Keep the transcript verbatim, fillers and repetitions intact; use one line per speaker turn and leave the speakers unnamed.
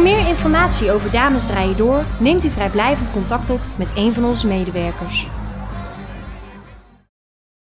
Voor meer informatie over Dames draaien door neemt u vrijblijvend contact op met een van onze medewerkers.